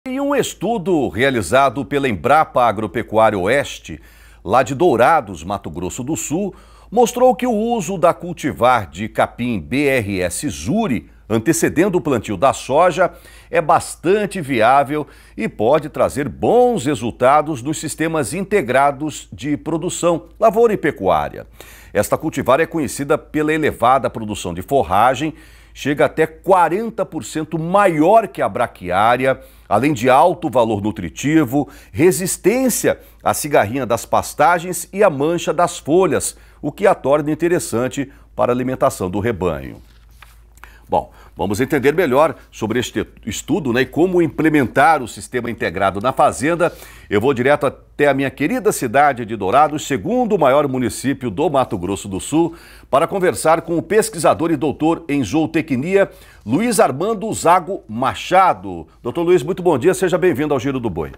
Em um estudo realizado pela Embrapa Agropecuária Oeste, lá de Dourados, Mato Grosso do Sul, mostrou que o uso da cultivar de capim BRS Zuri, antecedendo o plantio da soja, é bastante viável e pode trazer bons resultados nos sistemas integrados de produção, lavoura e pecuária. Esta cultivar é conhecida pela elevada produção de forragem, chega até 40% maior que a braquiária, além de alto valor nutritivo, resistência à cigarrinha das pastagens e à mancha das folhas, o que a torna interessante para a alimentação do rebanho. Bom, vamos entender melhor sobre este estudo, e como implementar o sistema integrado na fazenda. Eu vou direto até a minha querida cidade de Dourados, segundo maior município do Mato Grosso do Sul, para conversar com o pesquisador e doutor em zootecnia, Luiz Armando Zago Machado. Doutor Luiz, muito bom dia, seja bem-vindo ao Giro do Boi.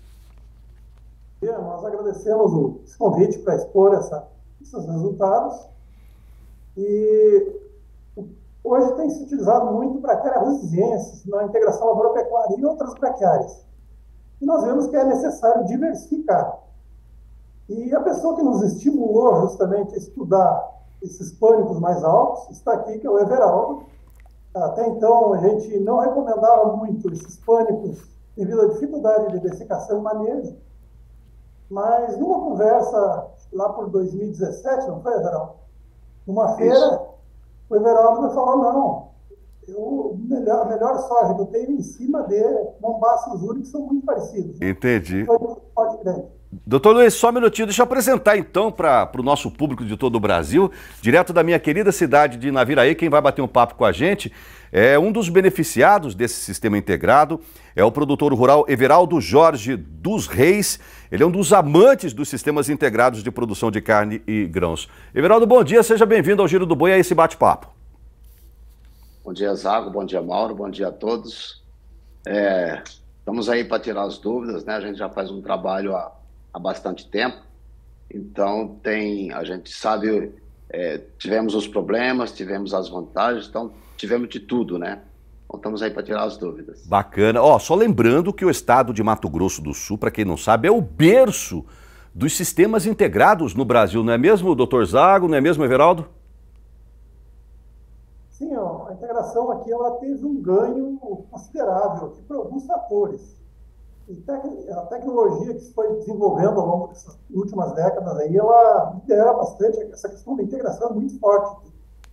Nós agradecemos esse convite para expor esses resultados e hoje tem se utilizado muito braquiária resiliensis na integração lavoura-pecuária e outras braquiárias. E nós vemos que é necessário diversificar. E a pessoa que nos estimulou justamente a estudar esses pânicos mais altos está aqui, que é o Everaldo. Até então, a gente não recomendava muito esses pânicos devido à dificuldade de dessecação e manejo. Mas numa conversa lá por 2017, não foi, Everaldo? Numa feira, o Everaldo me falou, não, a melhor soja que eu tenho em cima de Mombasa e Zuri, que são muito parecidos. Entendi. Doutor Luiz, só um minutinho, deixa eu apresentar então para o nosso público de todo o Brasil, direto da minha querida cidade de Naviraí, quem vai bater um papo com a gente é um dos beneficiados desse sistema integrado, é o produtor rural Everaldo Jorge dos Reis, ele é um dos amantes dos sistemas integrados de produção de carne e grãos. Everaldo, bom dia, seja bem-vindo ao Giro do Boi, a esse bate-papo. Bom dia, Zago, bom dia, Mauro, bom dia a todos. Estamos aí para tirar as dúvidas, né? A gente já faz um trabalho há bastante tempo, então a gente sabe, tivemos os problemas, tivemos as vantagens, então tivemos de tudo, né? Então estamos aí para tirar as dúvidas. Bacana. Só lembrando que o estado de Mato Grosso do Sul, para quem não sabe, é o berço dos sistemas integrados no Brasil, não é mesmo, doutor Zago, não é mesmo, Everaldo? Sim, a integração aqui ela teve um ganho considerável aqui por alguns fatores. E a tecnologia que se foi desenvolvendo ao longo dessas últimas décadas aí, ela lidera bastante essa questão da integração muito forte.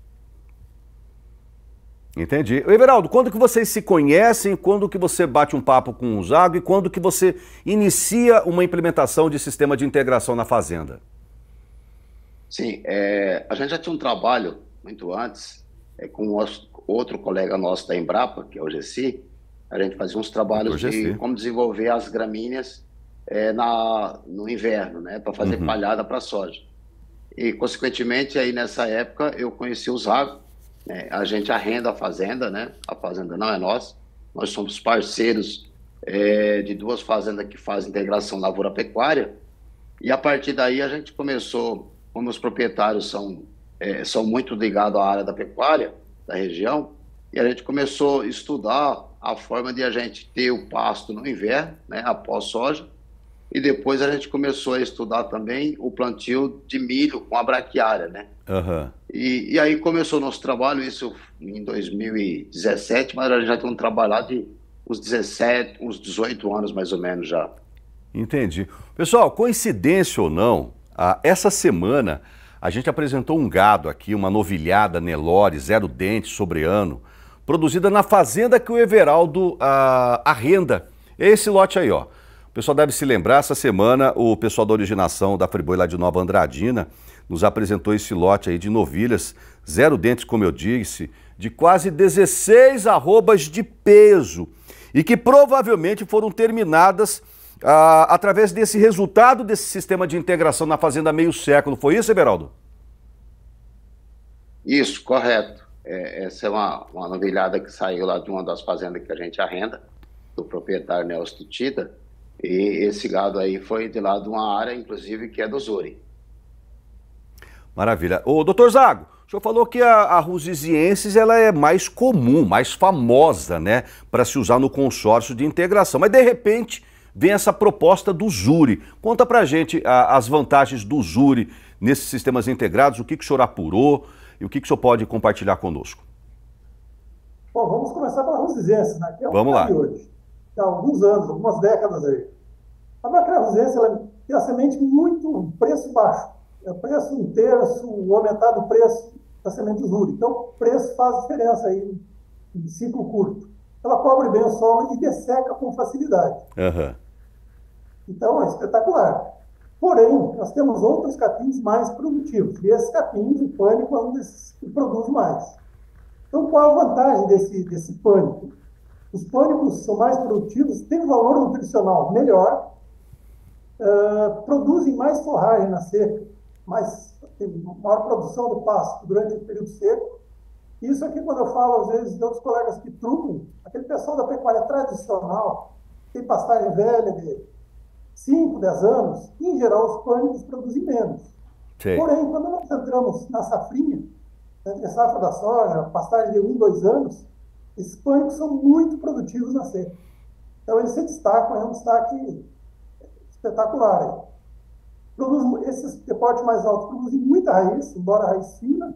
Entendi. Everaldo, quando que vocês se conhecem, quando que você bate um papo com o Zago e quando que você inicia uma implementação de sistema de integração na fazenda? Sim, a gente já tinha um trabalho muito antes com outro colega nosso da Embrapa, que é o Gessi. A gente fazia uns trabalhos de como desenvolver as gramíneas no inverno, né, para fazer palhada para soja. E, consequentemente, aí nessa época eu conheci o Zago. A gente arrenda a fazenda, né? A fazenda não é nossa. Nós somos parceiros de duas fazendas que fazem integração lavoura-pecuária. E a partir daí a gente começou, como os proprietários são muito ligados à área da pecuária, da região, e a gente começou a estudar a forma de a gente ter o pasto no inverno, né, após soja, e depois a gente começou a estudar também o plantio de milho com a braquiária, né? E aí começou o nosso trabalho, isso em 2017, mas a gente já tem um trabalho lá de uns 18 anos mais ou menos já. Entendi. Pessoal, coincidência ou não, essa semana a gente apresentou um gado aqui, uma novilhada Nelore, 0 dente, sobreano, produzida na fazenda que o Everaldo arrenda. É esse lote aí, ó. O pessoal deve se lembrar, essa semana o pessoal da originação da Friboi lá de Nova Andradina nos apresentou esse lote aí de novilhas, 0 dentes, como eu disse, de quase 16 arrobas de peso e que provavelmente foram terminadas através desse resultado desse sistema de integração na fazenda há meio século. Foi isso, Everaldo? Isso, correto. Essa é uma novilhada que saiu lá de uma das fazendas que a gente arrenda, do proprietário Nelson Tutita, e esse gado aí foi de lá de uma área, inclusive, que é do Zuri. Maravilha. Ô, doutor Zago, O senhor falou que a Rusiziensis ela é mais comum, mais famosa, né, para se usar no consórcio de integração. Mas, de repente, vem essa proposta do Zuri. Conta pra gente as vantagens do Zuri nesses sistemas integrados, o que o senhor apurou e o que o senhor pode compartilhar conosco. Bom, vamos começar pela Rusiziensis, né? Que é vamos lá. Hoje. Há alguns anos, algumas décadas aí. A Bactéria Rusiziensis ela tem a semente muito preço baixo. É preço um terço, aumentado o preço da semente Zuri. Então, o preço faz diferença aí em ciclo curto. Ela cobre bem o solo e desseca com facilidade. Uhum. Então, é espetacular. Porém, nós temos outros capins mais produtivos. E esses capins, o pânico é um desses que produz mais. Então, qual a vantagem desse pânico? Os pânicos são mais produtivos, têm um valor nutricional melhor, produzem mais forragem na seca, tem maior produção do pasto durante o período seco. Isso aqui, quando eu falo, às vezes, de outros colegas que trunam, aquele pessoal da pecuária tradicional, tem pastagem velha de 5, 10 anos, em geral, os pânicos produzem menos. Sim. Porém, quando nós entramos na safrinha, entre a safra da soja, pastagem de 1, 2 anos, esses pânicos são muito produtivos na seca. Então, eles se destacam, é um destaque espetacular. Aí. Esses de porte mais alto produzem muita raiz, embora raiz fina,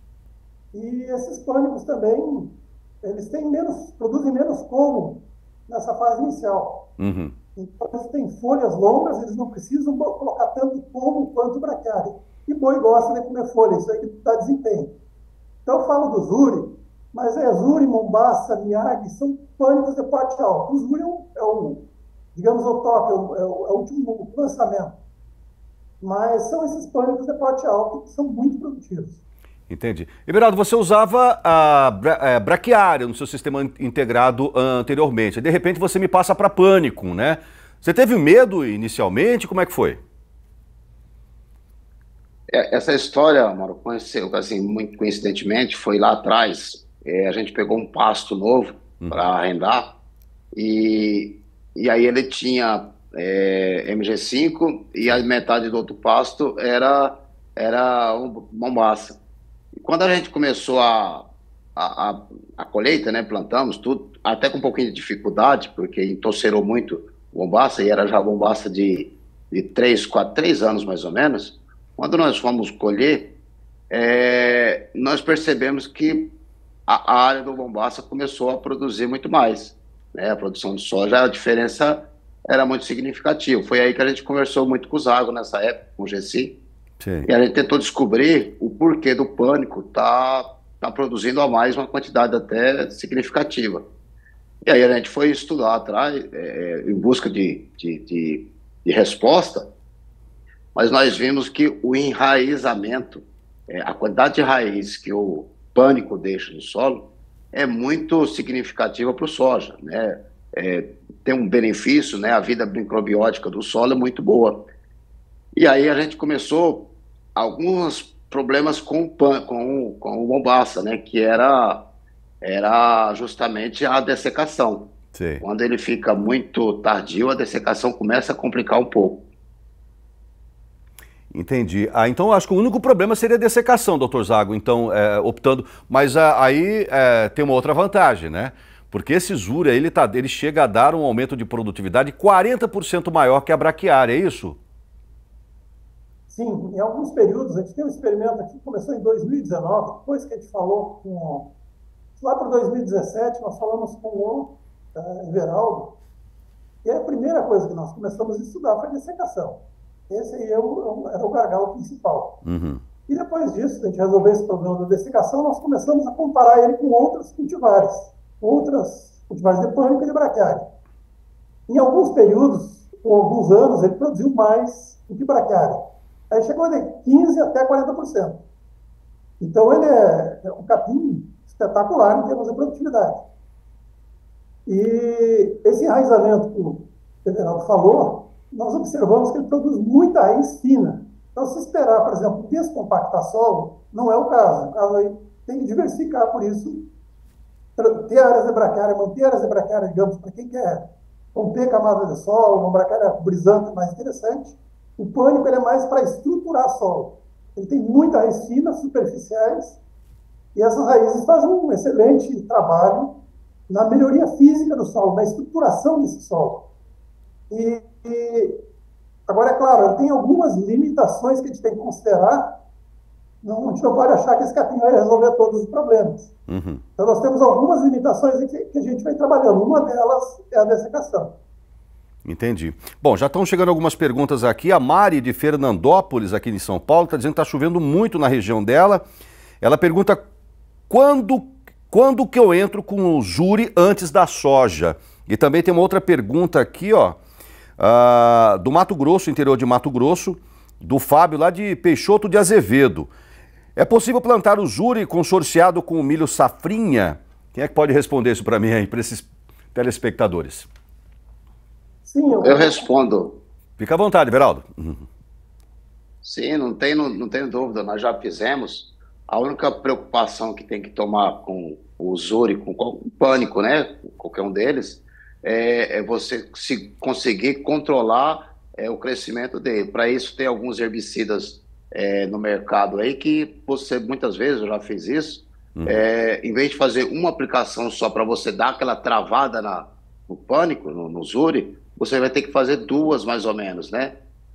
e esses pânicos também, eles produzem menos como nessa fase inicial. Uhum. Então, eles têm folhas longas, eles não precisam colocar tanto como quanto o braquiária. E boi gosta de comer folha, isso aí dá desempenho. Então, eu falo do Zuri, mas Zuri, Mombaça, Miyagi, são pânicos de porte alto. O Zuri digamos, o top, é o último lançamento. Mas são esses pânicos de porte alto que são muito produtivos. Entendi. Everaldo, você usava a braquiária no seu sistema integrado anteriormente. De repente você me passa para pânico, né? Você teve medo inicialmente? Como é que foi? Essa história, Mauro, aconteceu assim, muito coincidentemente, foi lá atrás. A gente pegou um pasto novo para arrendar e aí ele tinha MG5 e a metade do outro pasto era Mombaça. E quando a gente começou a colheita, né, plantamos tudo, até com um pouquinho de dificuldade, porque entorcerou muito Mombaça, e era já Mombaça de 3 anos mais ou menos. Quando nós fomos colher, nós percebemos que a área do Mombaça começou a produzir muito mais, né? A produção de soja, a diferença era muito significativa. Foi aí que a gente conversou muito com o Zago nessa época, com o GC. Sim. E a gente tentou descobrir o porquê do pânico tá produzindo a mais uma quantidade até significativa. E aí a gente foi estudar atrás, em busca de resposta, mas nós vimos que o enraizamento, a quantidade de raiz que o pânico deixa no solo é muito significativa para o soja, né? Tem um benefício, né? A vida microbiótica do solo é muito boa. E aí a gente começou alguns problemas com o Mombaça, né? Que era justamente a dessecação. Sim. Quando ele fica muito tardio, a dessecação começa a complicar um pouco. Entendi. Então, acho que o único problema seria a dessecação, doutor Zago, então, optando... Mas aí tem uma outra vantagem, né? Porque esse Zuri, ele chega a dar um aumento de produtividade 40% maior que a braquiária, é isso? Sim, em alguns períodos, a gente tem um experimento aqui que começou em 2019, depois que a gente falou com... Lá para 2017, nós falamos com o Everaldo, e a primeira coisa que nós começamos a estudar foi a dessecação. Esse aí era o gargalo principal. Uhum. E depois disso, a gente resolveu esse problema da dessecação, nós começamos a comparar ele com outros cultivares de pânico e de braquiária. Em alguns períodos, ou alguns anos, ele produziu mais do que braquiária. Aí chegou de 15% até 40%. Então, ele é um capim espetacular em termos de produtividade. E esse enraizamento que o Everaldo falou, nós observamos que ele produz muita raiz fina. Então, se esperar, por exemplo, descompactar solo, não é o caso. O caso aí tem que diversificar, por isso, ter áreas de braquiária, manter áreas de braquiária, digamos, para quem quer romper camada de solo, uma braquiária brisante mais interessante. O pânico ele é mais para estruturar solo. Ele tem muitas raízes finas, superficiais, e essas raízes fazem um excelente trabalho na melhoria física do solo, na estruturação desse solo. Agora, é claro, tem algumas limitações que a gente tem que considerar. Não, a gente não pode achar que esse capim vai resolver todos os problemas. Uhum. Então, nós temos algumas limitações que a gente vem trabalhando. Uma delas é a dessecação. Entendi. Bom, já estão chegando algumas perguntas aqui. A Mari, de Fernandópolis, aqui em São Paulo, está dizendo que está chovendo muito na região dela. Ela pergunta quando que eu entro com o Zuri antes da soja? E também tem uma outra pergunta aqui, ó, do Mato Grosso, interior de Mato Grosso, do Fábio, lá de Peixoto de Azevedo. É possível plantar o Zuri consorciado com o milho safrinha? Quem é que pode responder isso para mim aí, para esses telespectadores? Sim, eu respondo. Fica à vontade, Veraldo. Sim, não tenho dúvida, nós já fizemos. A única preocupação que tem que tomar com o Zuri, com o pânico, né, qualquer um deles, é você se conseguir controlar o crescimento dele. Para isso, tem alguns herbicidas no mercado aí que você, muitas vezes, eu já fiz isso, em vez de fazer uma aplicação só para você dar aquela travada no pânico, no Zuri, você vai ter que fazer duas, mais ou menos, né?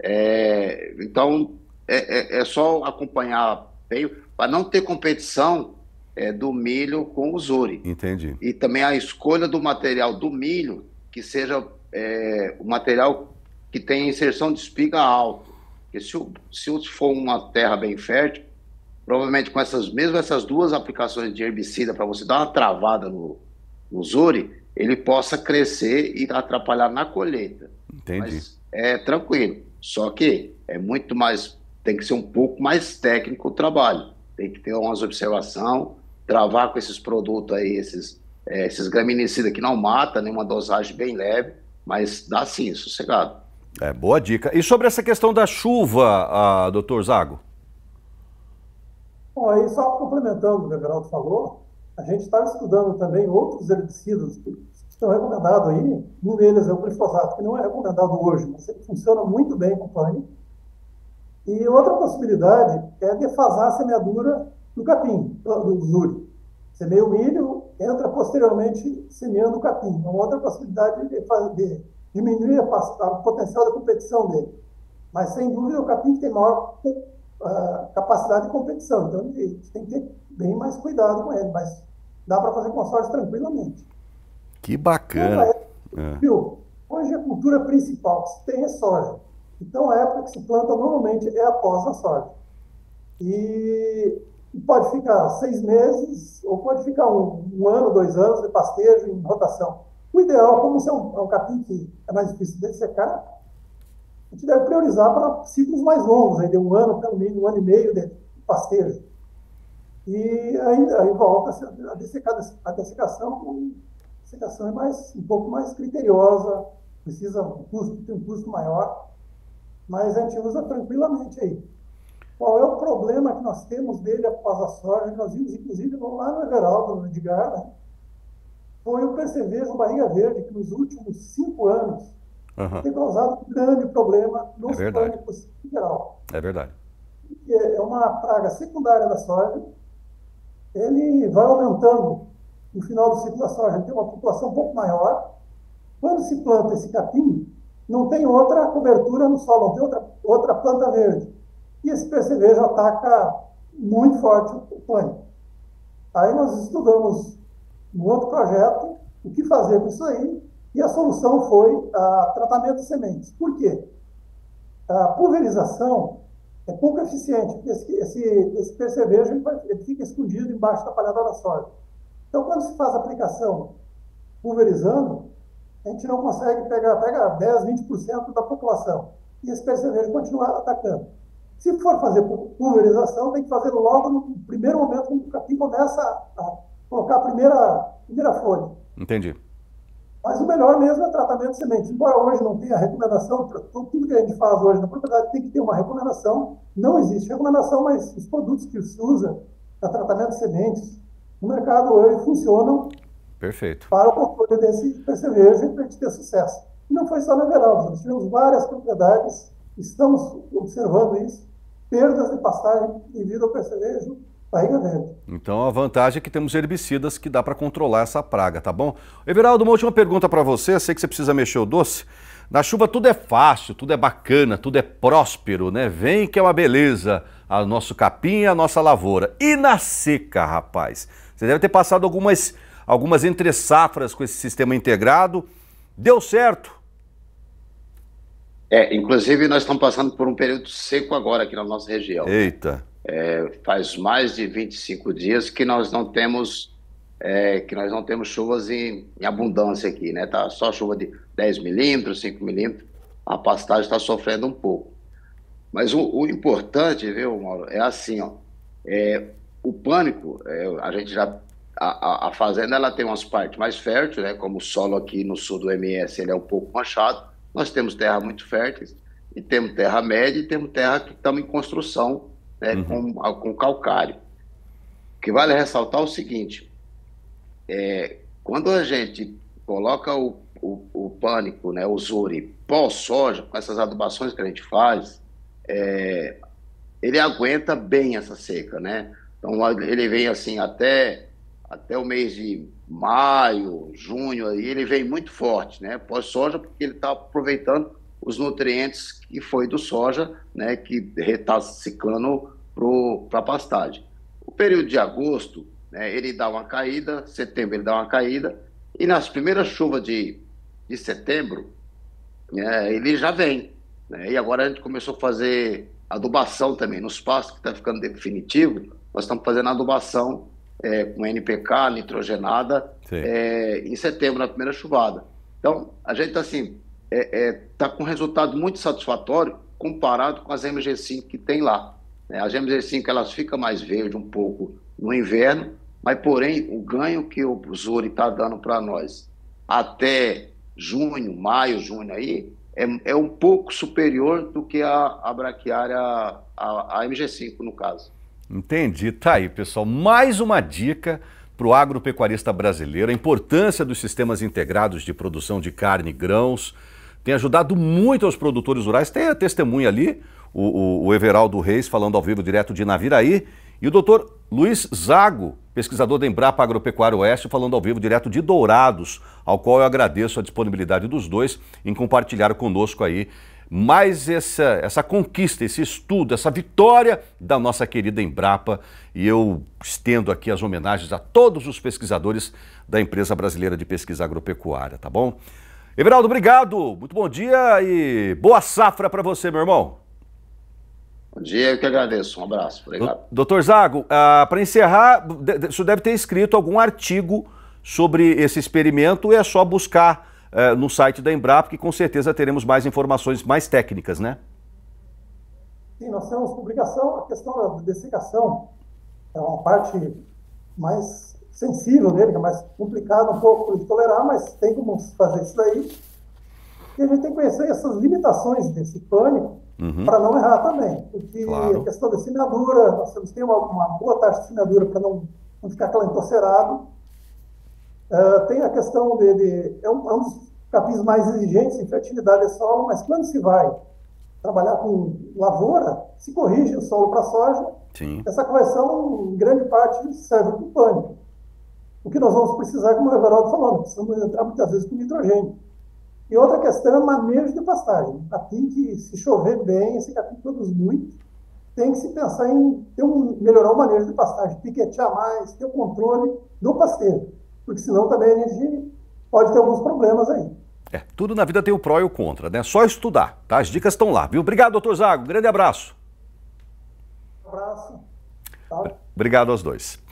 Então, é só acompanhar bem, para não ter competição do milho com o Zuri. Entendi. E também a escolha do material do milho, que seja o material que tenha inserção de espiga alto. Porque se for uma terra bem fértil, provavelmente com essas duas aplicações de herbicida para você dar uma travada no Zuri, ele possa crescer e atrapalhar na colheita. Entendi. Mas é tranquilo. Só que tem que ser um pouco mais técnico o trabalho. Tem que ter umas observações, travar com esses produtos aí, esses graminicidas que não matam, nem uma dosagem bem leve, mas dá sim, sossegado. Boa dica. E sobre essa questão da chuva, doutor Zago? Bom, aí só complementando o que o Everaldo falou, a gente está estudando também outros herbicidas que estão recomendados aí. Um deles é o glifosato, que não é recomendado hoje, mas ele funciona muito bem com pânico. E outra possibilidade é defasar a semeadura do capim, do Zuri. Semeia o milho, entra posteriormente semeando o capim. Uma outra possibilidade de diminuir o potencial da competição dele. Mas, sem dúvida, o capim tem maior capacidade de competição. Então, a gente tem que ter bem mais cuidado com ele, mas dá para fazer consórcio tranquilamente. Que bacana. Viu? Hoje a cultura principal que se tem é soja. Então, a época que se planta normalmente é após a soja. E pode ficar 6 meses, ou pode ficar um ano, 2 anos de pastejo em rotação. O ideal, como se é um capim que é mais difícil de secar, a gente deve priorizar para ciclos mais longos, aí de 1 ano, pelo menos 1 ano e meio de pastejo. E aí volta a dessecação. A dessecação é um pouco mais criteriosa, tem um custo maior, mas a gente usa tranquilamente aí. Qual é o problema que nós temos dele após a soja? Nós vimos, inclusive, lá no Everaldo, no Edgar, né? Foi o percevejo barriga verde, que nos últimos 5 anos tem causado um grande problema nos pânicos em geral. É verdade. É uma praga secundária da soja. Ele vai aumentando no final do ciclo da soja, tem uma população um pouco maior. Quando se planta esse capim, não tem outra cobertura no solo, não tem outra planta verde. E esse percevejo ataca muito forte o pânico. Aí nós estudamos um outro projeto, o que fazer com isso aí, e a solução foi tratamento de sementes. Por quê? A pulverização é pouco eficiente, porque esse percevejo ele fica escondido embaixo da palhada da soja. Então, quando se faz a aplicação pulverizando, a gente não consegue pegar 10, 20% da população. E esse percevejo continua atacando. Se for fazer pulverização, tem que fazer logo no primeiro momento, quando o capim começa a colocar a primeira folha. Entendi. Mas o melhor mesmo é tratamento de sementes. Embora hoje não tenha recomendação, tudo que a gente faz hoje na propriedade tem que ter uma recomendação. Não existe recomendação, mas os produtos que se usa para tratamento de sementes no mercado hoje funcionam. Perfeito. Para o controle desse percevejo e para a gente ter sucesso. E não foi só na Everaldo, nós tivemos várias propriedades, estamos observando isso, perdas de pastagem devido ao percevejo barriga verde. Então a vantagem é que temos herbicidas que dá para controlar essa praga, tá bom? Everaldo, uma última pergunta para você, eu sei que você precisa mexer o doce. Na chuva tudo é fácil, tudo é bacana, tudo é próspero, né? Vem que é uma beleza a nosso capim e a nossa lavoura. E na seca, rapaz? Você deve ter passado algumas entre-safras com esse sistema integrado. Deu certo? Inclusive nós estamos passando por um período seco agora aqui na nossa região. Eita! Faz mais de 25 dias que nós não temos chuvas em abundância aqui, né? Tá só chuva de 10 milímetros, 5 milímetros, a pastagem está sofrendo um pouco. Mas o importante, viu, Mauro, é assim, ó, o pânico, a fazenda ela tem umas partes mais férteis, né? Como o solo aqui no sul do MS ele é um pouco manchado, nós temos terra muito férteis, e temos terra média e temos terra que estamos em construção, né? Com calcário. O que vale ressaltar é o seguinte: quando a gente coloca o pânico, né, o Zuri pós-soja, com essas adubações que a gente faz, ele aguenta bem essa seca, né? Então ele vem assim até o mês de maio, junho, aí ele vem muito forte, né? Pós-soja, porque ele está aproveitando os nutrientes que foi do soja, né, que está ciclando para a pastagem. O período de agosto, né, ele dá uma caída, setembro ele dá uma caída, e nas primeiras chuvas de setembro, ele já vem, né? E agora a gente começou a fazer adubação também, nos pastos que está ficando definitivo, nós estamos fazendo adubação com NPK, nitrogenada, em setembro, na primeira chuvada. Então, a gente assim, está com um resultado muito satisfatório comparado com as MG5 que tem lá, né? As MG5 elas ficam mais verdes um pouco no inverno, mas porém o ganho que o Zuri está dando para nós até junho, maio, junho aí, é um pouco superior do que a braquiária, a MG5 no caso. Entendi, tá aí pessoal, mais uma dica para o agropecuarista brasileiro, a importância dos sistemas integrados de produção de carne e grãos, tem ajudado muito aos produtores rurais, tem a testemunha ali, o Everaldo Reis falando ao vivo direto de Naviraí, e o doutor Luiz Zago, pesquisador da Embrapa Agropecuária Oeste, falando ao vivo direto de Dourados, ao qual eu agradeço a disponibilidade dos dois em compartilhar conosco aí mais essa conquista, esse estudo, essa vitória da nossa querida Embrapa, e eu estendo aqui as homenagens a todos os pesquisadores da Empresa Brasileira de Pesquisa Agropecuária, tá bom? Everaldo, obrigado, muito bom dia e boa safra para você, meu irmão. Bom dia, eu que agradeço, um abraço, obrigado. Doutor Zago, para encerrar, o senhor deve ter escrito algum artigo sobre esse experimento e é só buscar no site da Embrapa, que com certeza teremos mais informações mais técnicas, né? Sim, nós temos publicação, a questão da dessecação é uma parte mais sensível dele, que é mais complicada um pouco de tolerar, mas tem como fazer isso daí. E a gente tem que conhecer essas limitações desse pânico para não errar também, porque a questão da semeadura, nós temos que ter uma boa taxa de semeadura para não ficar calentocerado. Tem a questão é um dos capins mais exigentes em fertilidade de solo, mas quando se vai trabalhar com lavoura, se corrige o solo para soja. Sim. Essa correção, em grande parte, serve para o pânico. O que nós vamos precisar, como o Everaldo falou, precisamos entrar muitas vezes com nitrogênio. E outra questão é o manejo de pastagem. Capim que, se chover bem, esse capim produz muito, tem que se pensar em melhorar o manejo de pastagem, piquetear mais, ter o controle do pasteiro, porque senão também a gente pode ter alguns problemas aí. Tudo na vida tem o pró e o contra, né? Só estudar, tá? As dicas estão lá, viu? Obrigado, doutor Zago. Grande abraço. Um abraço. Tá? Obrigado aos dois.